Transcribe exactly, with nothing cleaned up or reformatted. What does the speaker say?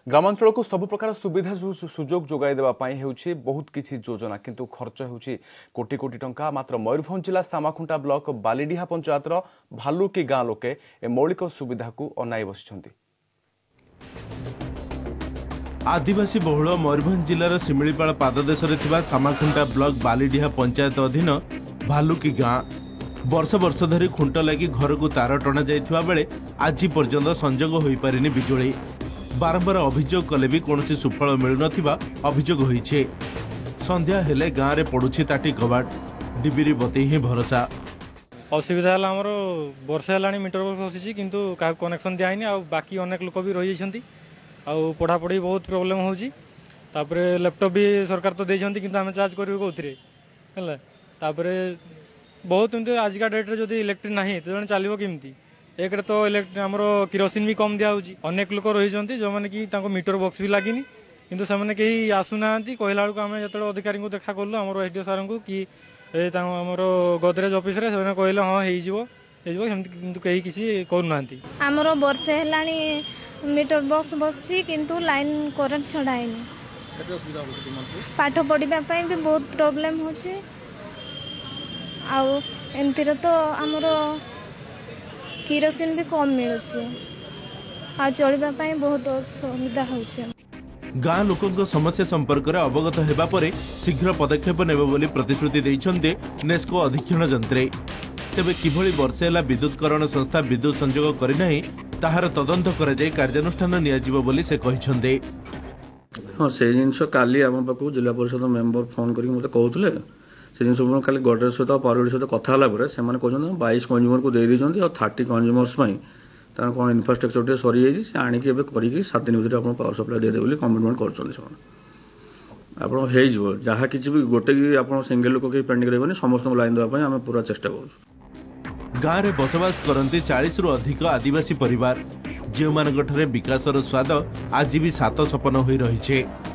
ग्रामांचल को सब प्रकार सुविधा सुजोग जोगाई देवाई होउछि बहुत किछि योजना किंतु खर्च होउछि कोटी कोटी टंका। मात्र मयूरभंज जिला सामाखुंटा ब्लॉक बालीडीहा पंचायतर भालुकी गाँ लोके ए मौलिक सुविधा को अनाई बसिछन्ति। आदिवासी बहुल मयूरभंज जिलार सिमिलीपाल पाददेश सामाखुंटा ब्लॉक बालीडीहा पंचायत अधीन भालुकी गाँ वर्ष वर्ष धरी खुंट लगी घर को तार टणा जाइथिबा बेले आज पर्यंत संजोग होई पारिनी बिजुली। बारंबार अभियोग कले भी कौन सुफल मिलु नथिबा अभियोग होइछे। संध्या हेले गाँव में पड़ुछि ताटी कबाट डिबिरी बती ही भरोसा। असुविधा है आमर वर्षे है मीटर बक्स बसी किंतु क्या कनेक्शन दिखाई आ बाकी अनेक लोक भी रही जाइछन्ति आ पढ़ापढ़ी बहुत प्रोब्लेम होउछि। तापरे लैपटॉप भी सरकार तो देइछन्ति किंतु आमे चार्ज करियो कोथिरे हैला। तापरे बहुत एमती आजिका डेट रे जदि इलेक्ट्रिक नाही तो जण चलिबो केमती। एक तो इलेक्ट्रिक आमर किरोसिन भी कम दिया होउछि। अनेक लोक रही जाइछन्ति जो माने कि तांको मीटर बॉक्स भी लागिनी किंतु से माने केही आसुनांती कहला बेलको आमे जतले अधिकारी को देखा करलु आमर एसडीओ सर को कि ए तांको आमर गोदरेज ऑफिस रे से कहले हां हेइ जिवो हेइ जिवो किंतु केही किछि करूनांती। आमर वर्षे हेलानी मीटर बॉक्स बसछि किंतु लाइन करंट छडाइनी। केते असुविधा होछि तुमको? पाठ पढिबा पई भी बहुत प्रॉब्लम होछि। आ एमती रे तो आमर किरोसिन भी कम मिलुछि आ चलिबा पई बहुत असुविधा होछि। गाँ लोकों समस्या संपर्क में अवगत होगा पर शीघ्र पदक्षेप नेब बोली प्रतिश्रुति देइछन्ते नेस्को अधीक्षण जंत्रे। तेबे किभली वर्षे ହେଲା विद्युतकरण संस्था विद्युत संयोग करिनाही ताहार तदंत करा जाय कार्यानुष्ठान नियाजिबो बोली से कहिछन्ते। हाँ से जिनस काली आम पाखु जिला परिषद मेंबर फोन करके मते कहउतले से जिनस काली गडरेज सहित पावर सहित कथा होला पर से माने कहछन बाईस कंज्यूमर को दे दिछन्ती और तीस कंज्यूमर्स पई तार कोन इंफ्रास्ट्रक्चर टे सरी जाई से आनी के एबे करी सात दिन भीतर अपन पावर सप्लाई दे दे बोली कमिटमेंट करछन से आपण हेइ जिवो जहा किछि भी गोटे की आपण सिंगल लोक के पेंडिंग रहबनी समस्त लाइन देबा पई हमें पूरा चेष्टा करू। गाँव में बसवास करती चालीस रु अधिक आदिवासी परिवार जो मान विकासर स्वाद आज भी सात सपन हो रही है।